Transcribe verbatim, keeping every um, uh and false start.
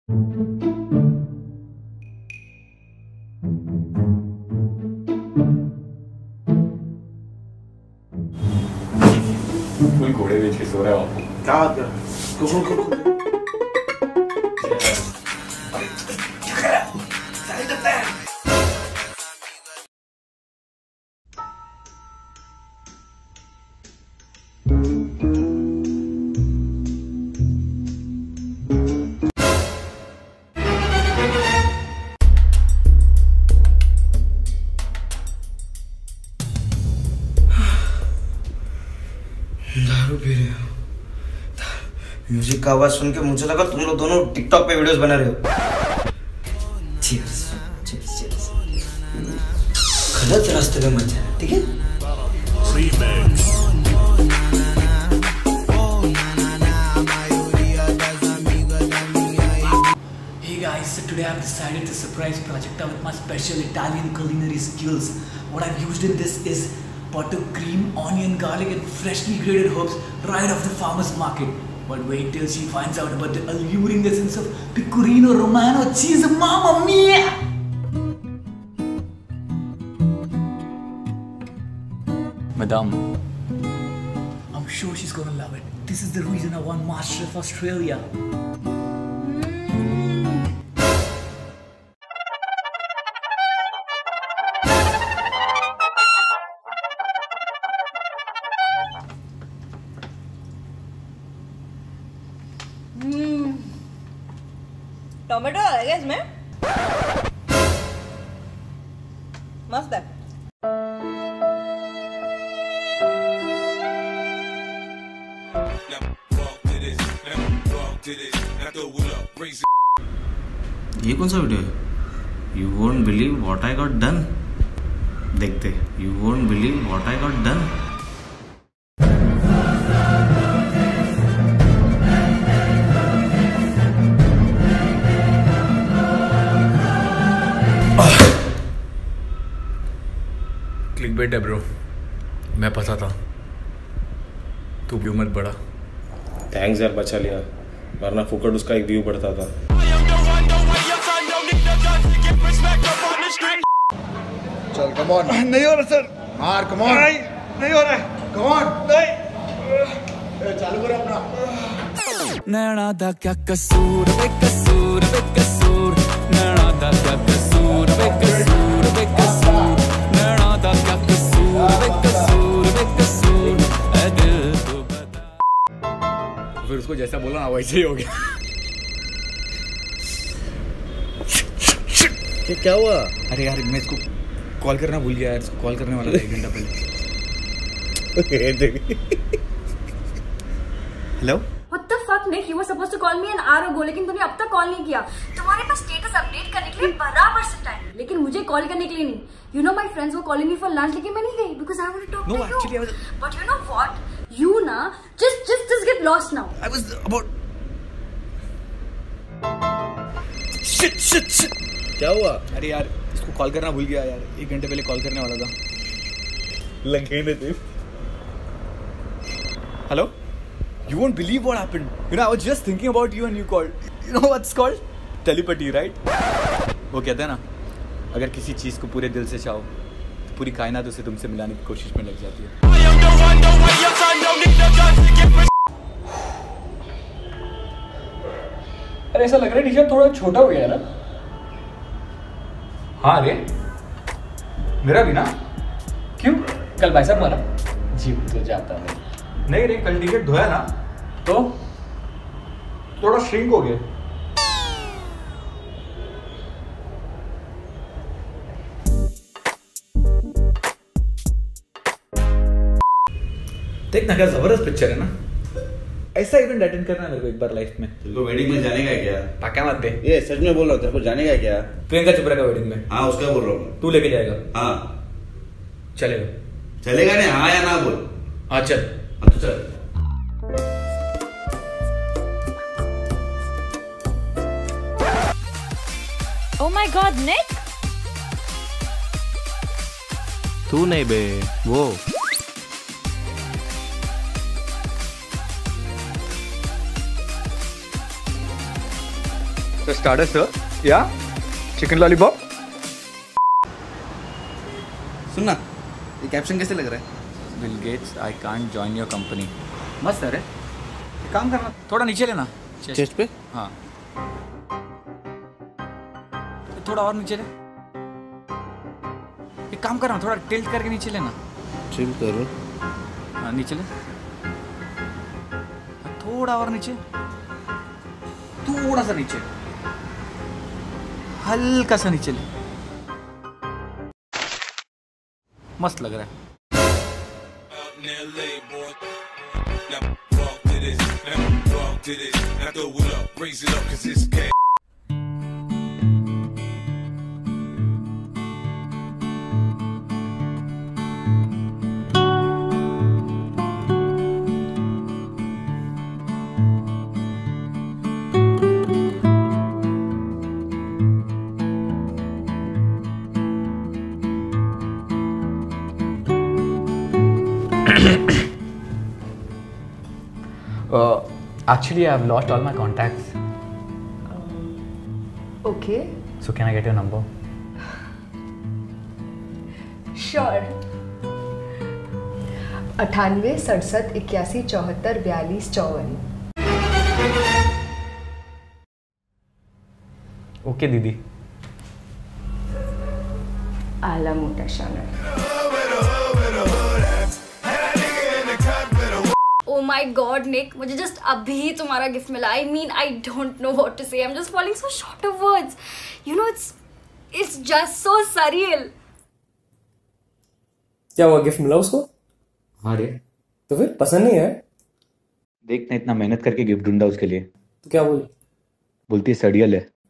Full घोड़े बेच के सो रहा है बापू। क्या बात कर दारू पी रहे हो? म्यूजिक का आवाज सुन के मुझे लगा तुम लोग दोनों टिकटॉक पे वीडियोस बना रहे हो। Cheers, cheers, cheers. गलत रास्ते पे मत जाना, ठीक है? Hey guys, so today I've decided to surprise Projecta with my special Italian culinary skills. What I've used in this is butter, cream, onion, garlic and freshly grated herbs right off the farmer's market. But wait till she finds out about the alluring essence of pecorino romano cheese, mamma mia! Madam, I'm sure she's gonna love it. This is the reason I won MasterChef Australia. Tomato है इसमें, मस्त है। ये कौन सा video है? You won't believe what I got done. देखते, you won't believe what I got done. Clickbait है ब्रो, मैं फंसा था, तू व्यू मत बढ़ा। थैंक्स यार, बचा लिया, वरना फुकट उसका एक व्यू बढ़ता था। चल कम ऑन। नहीं हो रहा सर। मार कम ऑन। नहीं नहीं हो रहा है। Come on. नहीं चालू करो अपना। नैना दा क्या कसूर वे कसूर वे कसूर, नैना दा क्या कसूर वे कसूर वे कसूर, नैना दा क्या कसूर वे कसूर वे कसूर, ऐ दिल तो बता। फिर उसको जैसा बोला ना वैसे ही हो गया। ये क्या हुआ? अरे यार मैं इसको कॉल करना भूल गया यार, इसको कॉल करने वाला था एक घंटा पहले। Hello? What the fuck, Nick? You were supposed to call me an hour ago, लेकिन तूने अब तक कॉल नहीं किया। तुम्हारे पास स्टेटस अपडेट करने के लिए बराबर से टाइम, लेकिन मुझे कॉल करने के लिए नहीं। You know my friends were calling me for lunch, लेकिन मैं नहीं गई because I want to talk No, to actually, you. I was... But you know what? You ना just just just get lost now. I was about... Shit, shit, shit. क्या हुआ? अरे यार इसको कॉल करना भूल गया यार, एक घंटे पहले कॉल करने वाला था। लगे ने थे। Hello? You won't believe what happened. You know, I was just thinking about you and you called. You know what's called? Telepathy, right? वो कहते हैं ना, अगर किसी चीज़ को पूरे दिल से चाहो, तो पूरी कायनात उसे तुमसे मिलाने की कोशिश में लग जाती है। अरे ऐसा लग रहा है टी-शर्ट थोड़ा छोटा हो गया है ना? हाँ रे, मेरा भी ना। क्यों? कल बाइसेप मारा? जिम तो जाता नहीं। नहीं रे, कल टी शर्ट धोया ना तो थोड़ा श्रिंक हो गया। देखना क्या जबरदस्त पिक्चर है ना। ऐसा इवेंट अटेंड करना है मेरे को एक बार लाइफ में। तेरे को वेडिंग में जाने का क्या? पक्का मत दे। ये सच में बोल रहा हूँ, तेरे को जाने का क्या? प्रियंका चोपड़ा का वेडिंग में। हाँ उसका बोल रहा हूँ। तू लेके जाएगा? हाँ चलेगा। चलेगा नहीं, हाँ या ना बोल। हाँ चल। हाँ तो चल। Oh my God, Nick! तू नहीं बे, वो। So starter, sir. Yeah. Chicken lollipop. सुनना, ये कैप्शन कैसे लग रहा है? Bill Gates, I can't join your company. मस्त है रे. काम करना. थोड़ा नीचे लेना. चेस्ट पे? हाँ. थोड़ा और नीचे ले. एक काम करना, थोड़ा टिल्ट करके नीचे लेना. चिल करो. हाँ नीचे ले. थोड़ा और नीचे. थोड़ा सा नीचे. हल्का सा नीचे ले. मस्त लग रहा है. Uh, actually, I've lost all my contacts. Okay. So can I get your number? Sure. अठानवे सड़सठ इक्यासी चौहत्तर बयालीस चौवन. Okay, दीदी. आला मोटा शानर. Oh my God, Nick, मुझे just अभी तुम्हारा गिफ्ट मिला. I mean, I don't know what to say. I'm just falling so short of words. You know, it's it's just so surreal. क्या हुआ, गिफ्ट मिला उसको? हाँ रे. तो फिर पसंद नहीं है? देखना इतना मेहनत करके गिफ्ट ढूंढा उसके लिए. तो क्या बोली? बोलती है सड़ियल है.